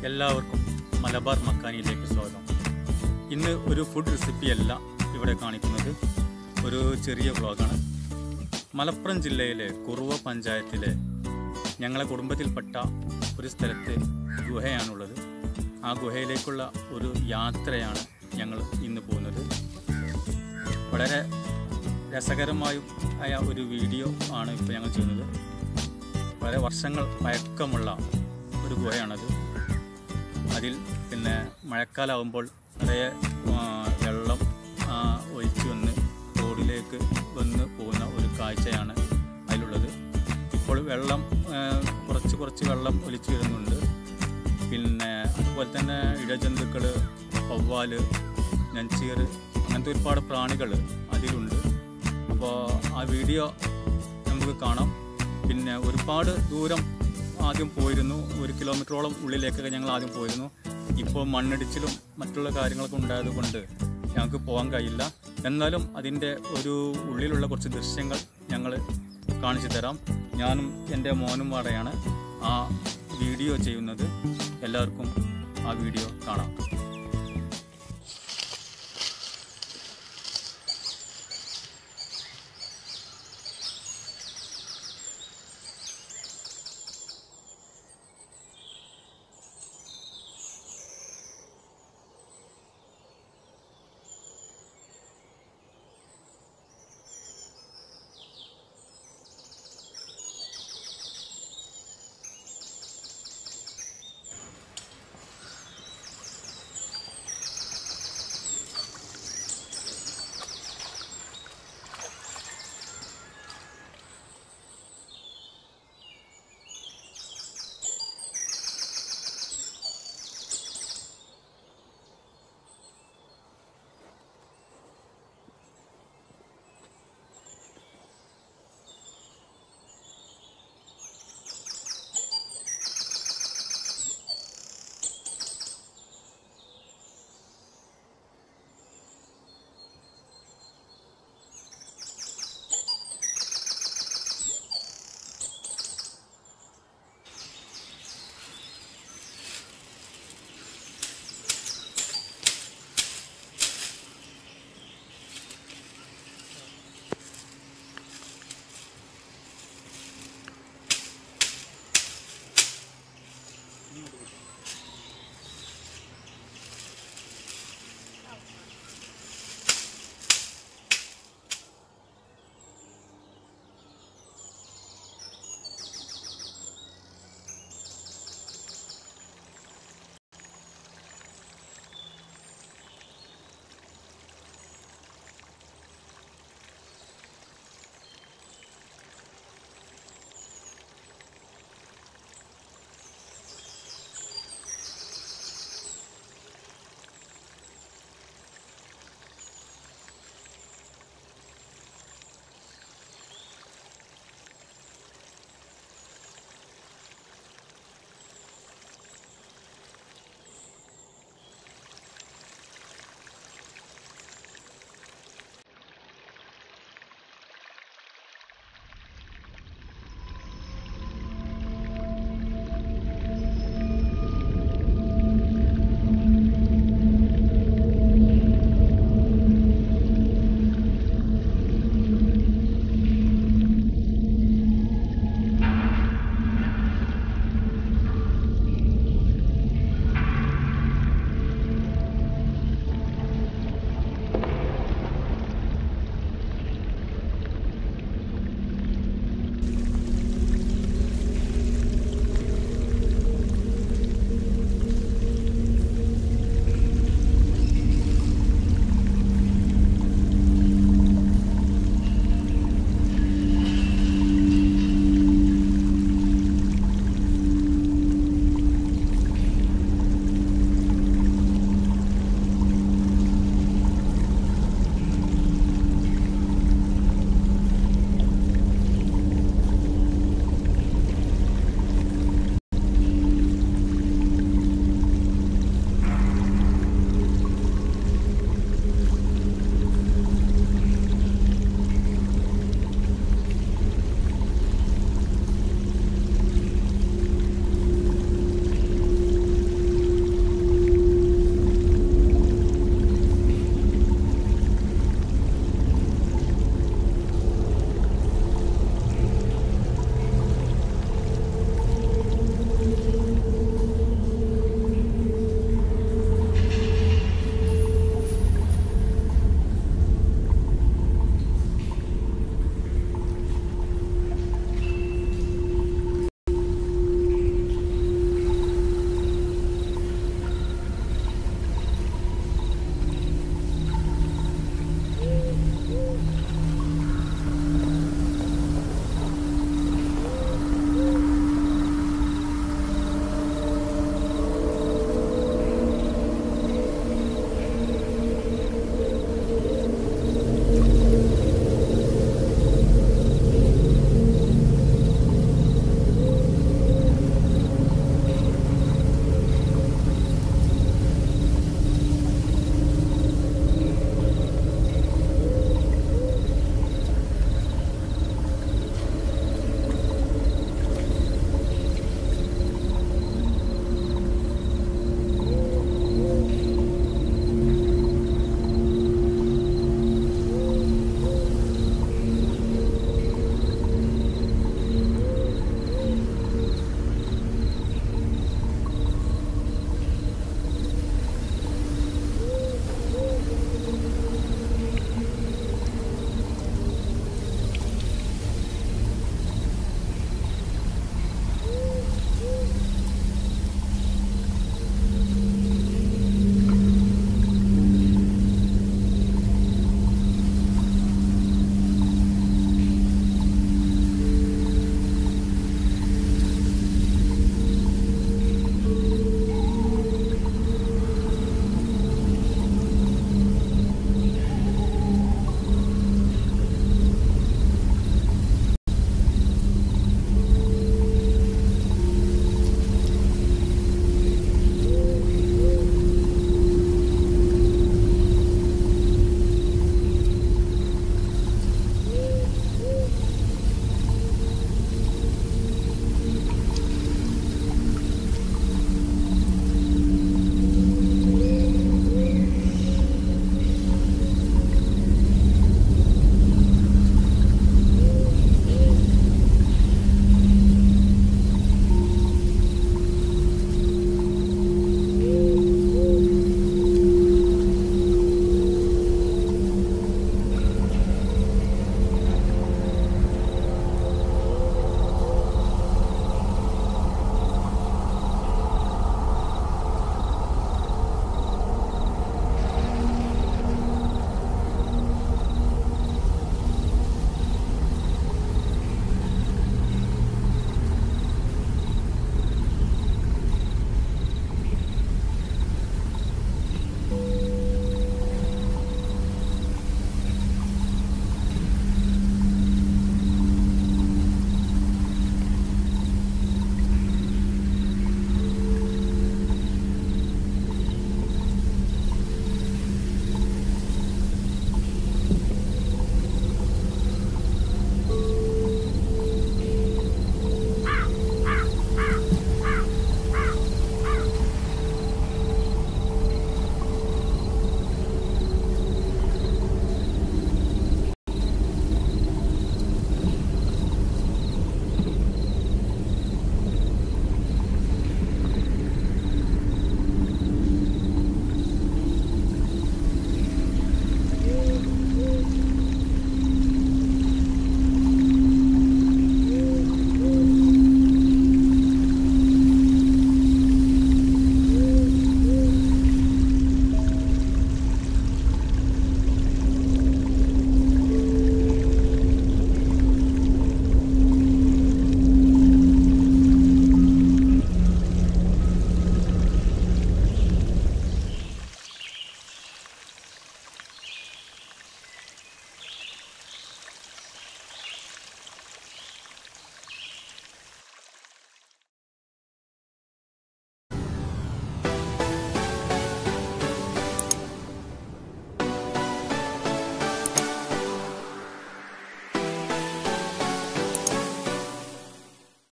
എല്ലാവർക്കും മലബാർ മക്കാനിയിലേക്ക് സ്വാഗതം. ഇന്ന് ഒരു ഫുഡ് റെസിപ്പിയല്ല ഇവിടെ കാണിക്കുന്നത്, ഒരു ചെറിയ വ്ളോഗാണ്. മലപ്പുറം ജില്ലയിലെ കുറുവ പഞ്ചായത്തിലെ ഞങ്ങളെ കുടുംബത്തിൽപ്പെട്ട ഒരു സ്ഥലത്ത് ഗുഹയാണുള്ളത്. ആ ഗുഹയിലേക്കുള്ള ഒരു യാത്രയാണ് ഞങ്ങൾ ഇന്ന് പോകുന്നത്. വളരെ രസകരമായ ഒരു വീഡിയോ ആണ് ഇപ്പോൾ ഞങ്ങൾ ചെയ്യുന്നത്. വളരെ വർഷങ്ങൾ പഴക്കമുള്ള ഒരു ഗുഹയാണത്. അതിൽ പിന്നെ മഴക്കാലമാകുമ്പോൾ നിറയെ വെള്ളം ഒലിച്ചു വന്ന് റോഡിലേക്ക് വന്ന് പോകുന്ന ഒരു കാഴ്ചയാണ് അതിലുള്ളത്. ഇപ്പോൾ വെള്ളം കുറച്ച് വെള്ളം ഒലിച്ചു വരുന്നുണ്ട്. പിന്നെ അതുപോലെ തന്നെ ഇഴജന്തുക്കൾ, വവ്വാല്, നഞ്ചീർ, അങ്ങനത്തെ ഒരുപാട് പ്രാണികൾ അതിലുണ്ട്. അപ്പോൾ ആ വീഡിയോ നമുക്ക് കാണാം. പിന്നെ ഒരുപാട് ദൂരം ആദ്യം പോയിരുന്നു, 1 കിലോമീറ്ററോളം ഉള്ളിലേക്കൊക്കെ ഞങ്ങൾ ആദ്യം പോയിരുന്നു. ഇപ്പോൾ മണ്ണിടിച്ചിലും മറ്റുള്ള കാര്യങ്ങളൊക്കെ ഉണ്ടായതുകൊണ്ട് ഞങ്ങൾക്ക് പോകാൻ കഴിയില്ല. എന്നാലും അതിൻ്റെ ഒരു ഉള്ളിലുള്ള കുറച്ച് ദൃശ്യങ്ങൾ ഞങ്ങൾ കാണിച്ചു തരാം. ഞാനും എൻ്റെ മോനും വാടയാണ് ആ വീഡിയോ ചെയ്യുന്നത്. എല്ലാവർക്കും ആ വീഡിയോ കാണാം.